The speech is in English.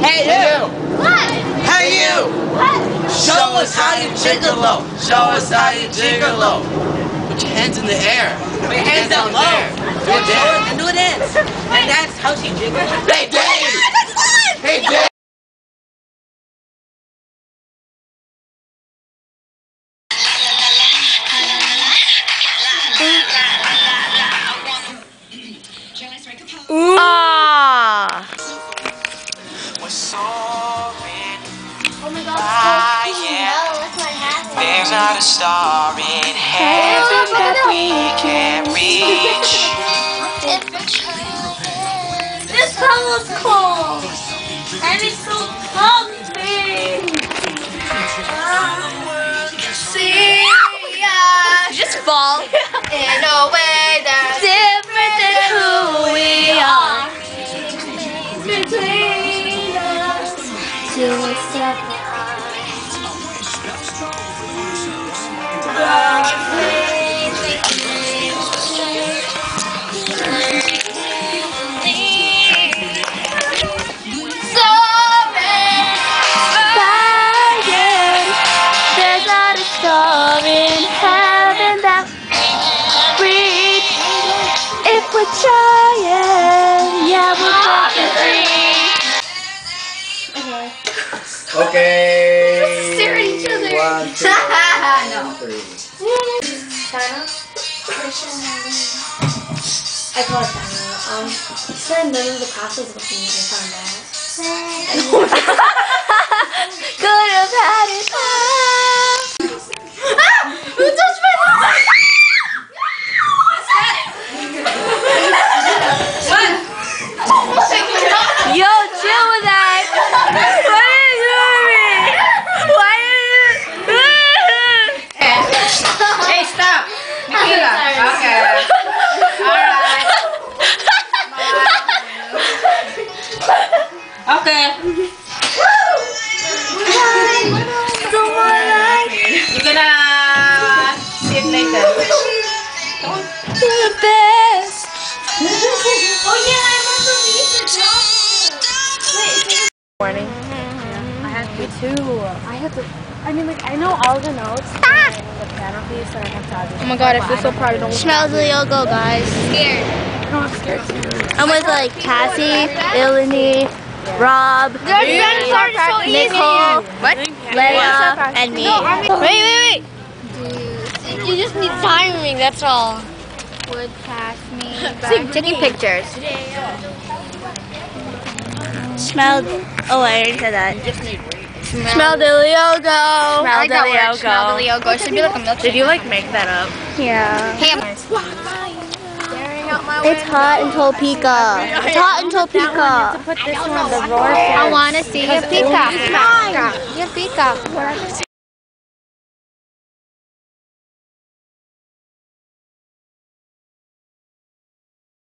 Hey you! What? Hey you! What? Show us how you gigolo! Show us how you gigolo! Put your hands in the air. Put your hands up low. Do a dance. And do a dance. And that's how she jiggles. Hey Dave! Hey Dave! Ah! Oh my God, that's what happened. There's not a star in heaven that we can't reach. This song is cool. And it's so comfy. See us Just fall. in a way that's Different than who we are. between us. To accept There's not a star in heaven that reach. If we're trying, yeah, we'll break the Okay. stare at each other. 1, 2, No. 3. China? I call it China. Said none of the classes with me, I found out. could have had it all. Who touched my leg? Yo, chill with that. What are you doing? Why Hey, stop. Nikila. Okay. Alright. Okay. You're gonna see it later. the best? Oh yeah, I remember we used to talk. Morning. I had me too. I know all the notes and the piano piece, so I have to audition. Oh my god, I feel so proud of Smells of the Yogo, guys. I'm scared too. I'm with like Cassie, Ilani, Rob, Nicole, Leia, and me. Wait. You just need timing, that's all. Would pass me. Taking pictures. Smelled. Oh, I already said that. Smell the Yogo. Smell the Yogo. It should be like a milkshake. Did you like make that up? Yeah. Hammers. It's hot in Topeka. It's hot in Topeka. Put this one, the roar. I want to see your peacock. Your peacock.